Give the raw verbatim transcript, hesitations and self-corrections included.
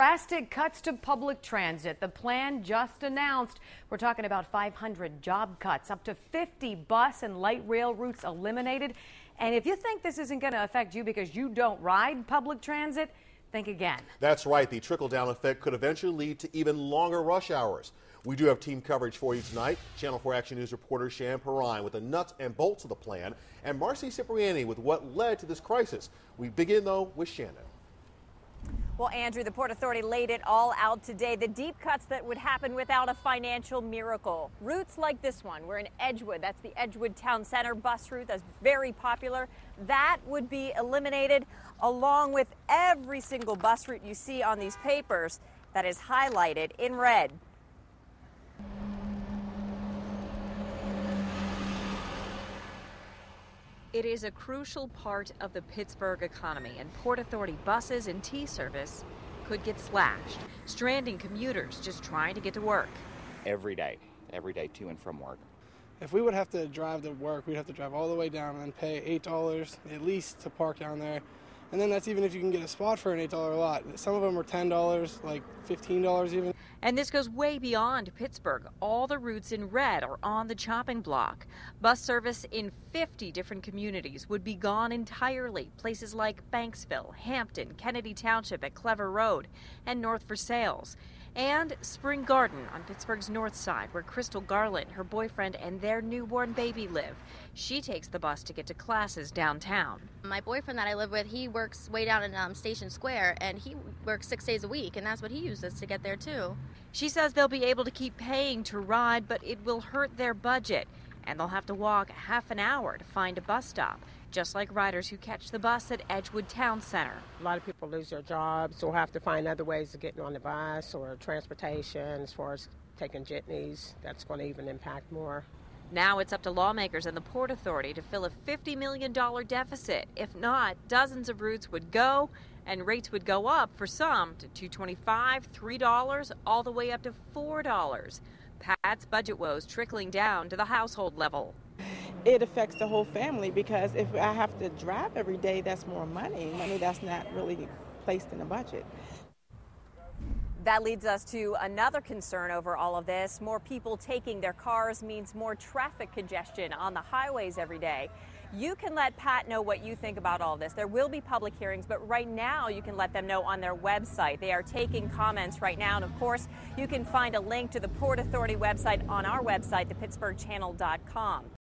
drastic cuts to public transit. The plan just announced. We're talking about five hundred job cuts, up to fifty bus and light rail routes eliminated. And if you think this isn't going to affect you because you don't ride public transit, think again. That's right. The trickle-down effect could eventually lead to even longer rush hours. We do have team coverage for you tonight. Channel four Action News reporter Shan Perrine with the nuts and bolts of the plan, and Marcy Cipriani with what led to this crisis. We begin, though, with Shannon. Well, Andrew, the Port Authority laid it all out today. The deep cuts that would happen without a financial miracle. Routes like this one, we're in Edgewood. That's the Edgewood Town Center bus route that's very popular. That would be eliminated along with every single bus route you see on these papers that is highlighted in red. It is a crucial part of the Pittsburgh economy, and Port Authority buses and T service could get slashed, stranding commuters just trying to get to work. Every day, every day to and from work. If we would have to drive to work, we'd have to drive all the way down and then pay eight dollars at least to park down there. And then that's even if you can get a spot for an eight dollar lot. Some of them are ten dollars, like fifteen dollars even. And this goes way beyond Pittsburgh. All the routes in red are on the chopping block. Bus service in fifty different communities would be gone entirely. Places like Banksville, Hampton, Kennedy Township at Clever Road, and North Versailles. And Spring Garden on Pittsburgh's north side, where Crystal Garland, her boyfriend, and their newborn baby live. She takes the bus to get to classes downtown. My boyfriend that I live with, he works way down in um, Station Square, and he works six days a week, and that's what he uses to get there, too. She says they'll be able to keep paying to ride, but it will hurt their budget, and they'll have to walk half an hour to find a bus stop, just like riders who catch the bus at Edgewood Town Center. A lot of people lose their jobs or have to find other ways of getting on the bus or transportation, as far as taking jitneys. That's going to even impact more. Now it's up to lawmakers and the Port Authority to fill a fifty million dollars deficit. If not, dozens of routes would go, and rates would go up for some to two twenty-five, three dollars, all the way up to four dollars. Pat's budget woes trickling down to the household level. It affects the whole family, because if I have to drive every day, that's more money, money that's not really placed in the budget. That leads us to another concern over all of this. More people taking their cars means more traffic congestion on the highways every day. You can let Pat know what you think about all of this. There will be public hearings, but right now you can let them know on their website. They are taking comments right now, and of course you can find a link to the Port Authority website on our website, the pittsburgh channel dot com.